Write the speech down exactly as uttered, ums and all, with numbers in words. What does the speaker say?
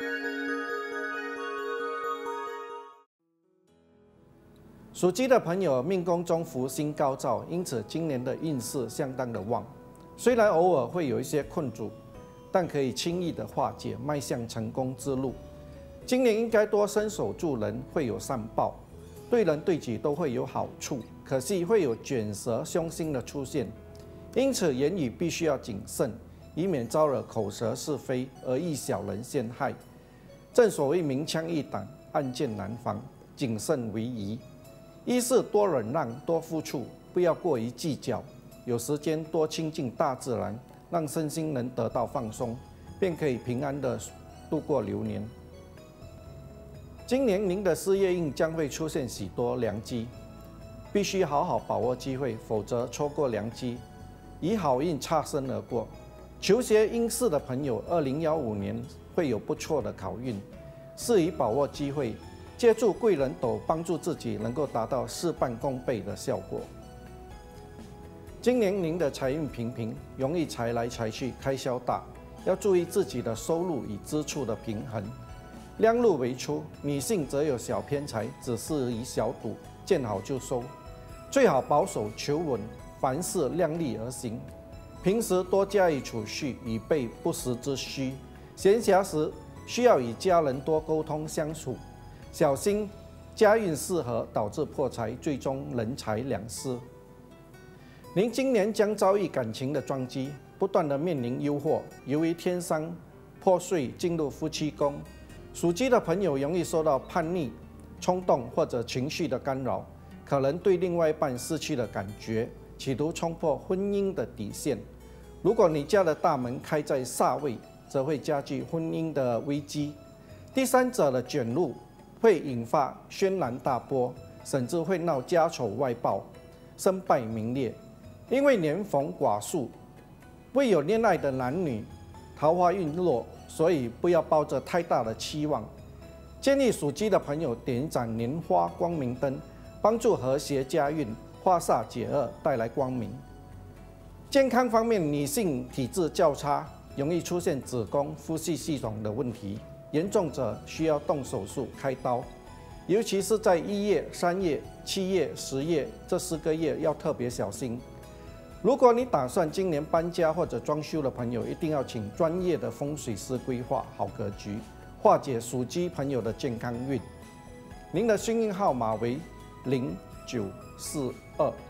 属鸡的朋友命宫中福星高照，因此今年的运势相当的旺。虽然偶尔会有一些困阻，但可以轻易的化解，迈向成功之路。今年应该多伸手助人，会有善报，对人对己都会有好处。可惜会有卷舌凶星的出现，因此言语必须要谨慎，以免招惹口舌是非而易小人陷害。正所谓明枪易挡，暗箭难防，谨慎为宜。一是多忍让，多付出，不要过于计较。有时间多亲近大自然，让身心能得到放松，便可以平安的度过流年。今年您的事业运将会出现许多良机，必须好好把握机会，否则错过良机，以好运擦身而过。求学应试的朋友，二零一五年会有不错的考运，适宜把握机会。借助贵人斗帮助自己，能够达到事半功倍的效果。今年您的财运平平，容易财来财去，开销大，要注意自己的收入与支出的平衡，量入为出。女性则有小偏财，只适宜小赌，见好就收，最好保守求稳，凡事量力而行。平时多加以储蓄，以备不时之需。闲暇时需要与家人多沟通相处。小心家运失和，导致破财，最终人财两失。您今年将遭遇感情的撞击，不断的面临诱惑。由于天伤破碎进入夫妻宫，属鸡的朋友容易受到叛逆、冲动或者情绪的干扰，可能对另外一半失去了感觉，企图冲破婚姻的底线。如果你家的大门开在煞位，则会加剧婚姻的危机。第三者的卷入会引发轩然大波，甚至会闹家丑外爆，身败名裂。因为年逢寡宿，未有恋爱的男女桃花运弱，所以不要抱着太大的期望。建议属鸡的朋友点一盏莲花光明灯，帮助和谐家运，化煞解厄，带来光明。健康方面，女性体质较差，容易出现子宫、呼吸系统的问题。严重者需要动手术开刀，尤其是在一月、三月、七月、十月这四个月要特别小心。如果你打算今年搬家或者装修的朋友，一定要请专业的风水师规划好格局，化解属鸡朋友的健康运。您的幸运号码为零九四二。